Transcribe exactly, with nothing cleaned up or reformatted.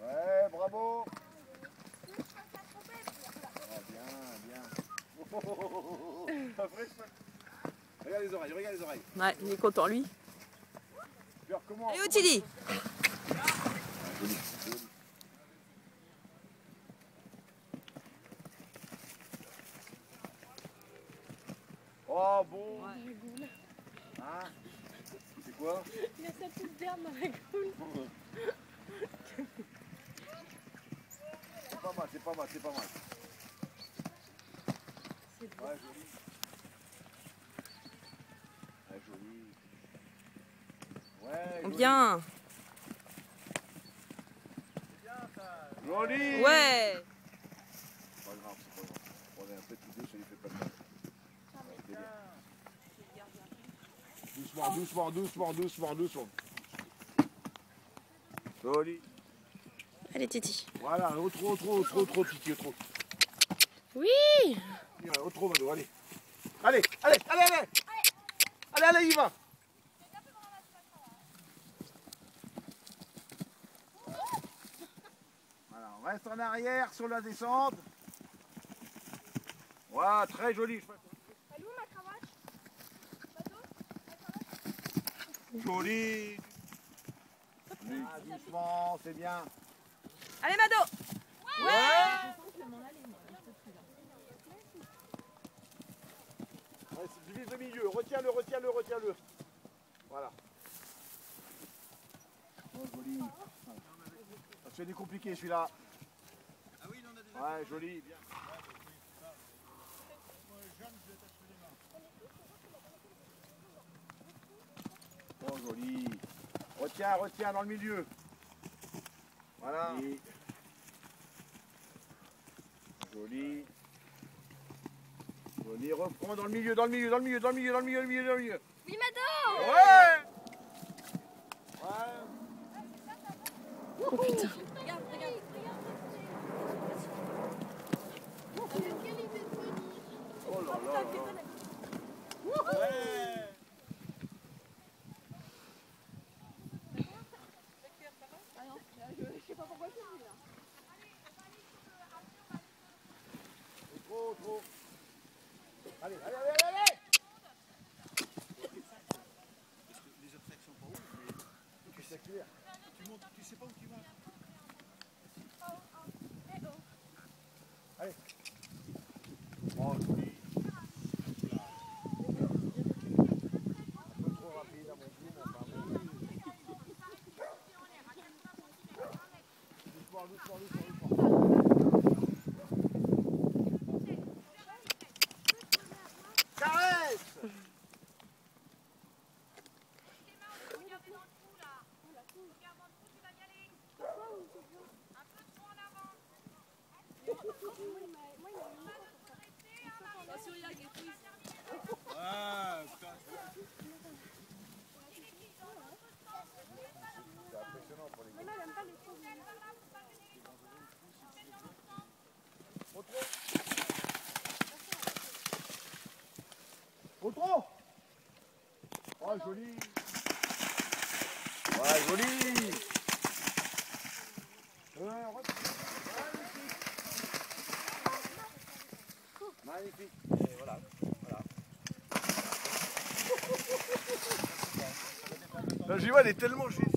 Ouais, bravo. Ah, bien, bien. Oh, oh, oh, oh, oh. Regarde les oreilles, regarde les oreilles. Ouais, il est content lui. Allez, Ottilie. Oh bon. Ouais. Hein? C'est quoi? Il a sa petite berme dans la goule. C'est pas mal, c'est pas mal, c'est pas mal. C'est beau. Ouais, joli. Ouais, joli. Ouais, joli. Bien. C'est bien ça. Joli. Ouais. C'est pas grave, c'est pas grave. On est un peu tous deux, ça lui fait pas de mal. Ouais, doucement, doucement, doucement, doucement, doucement. Joli. Allez, Titi. Voilà, trop, trop, trop, trop, trop, Titi, trop. Oui. Au trop, Mado, allez. Allez, allez, allez, allez. Allez, allez, y va. Voilà, on reste en arrière sur la descente. Voilà, très joli. Elle est où ma cravache? Mado, ma cravache? Joli. Ah, doucement, c'est bien. Allez, Mado. Ouais, ouais. Ouais, divise le milieu, retiens-le, retiens-le, retiens-le. Voilà. Oh, joli. Ça se fait du compliqué celui-là. Ah oui, il en a déjà. Ouais, joli, bien. Oh, joli. Retiens, retiens dans le milieu. Voilà. Et... Joli. Joli, reprends dans le milieu, dans le milieu, dans le milieu, dans le milieu, dans le milieu, dans le milieu, dans le milieu. Oui, Mado. Ouais. Ouais. Oh putain. Regarde, regarde, regarde. Oh là là là. Ouais. Ah non, je sais pas pourquoi je suis là. Trop, trop. Allez, allez, allez, allez, allez. Parce que les obstacles sont pas hauts, mais Tu sais clair. tu montes, tu sais pas où tu vas. Allez. Oh, joli. Un peu trop rapide à mon goût, mais enfin bon. Doucement, doucement, doucement, doucement. Caresse. Ah, putain. C'est impressionnant pour les gars. Mais elle aime pas les trous. Au trop. Au trop. Oh, joli. Ouais, joli. Euh, magnifique. Magnifique. Et voilà. Voilà. J'y vois, elle est tellement juste.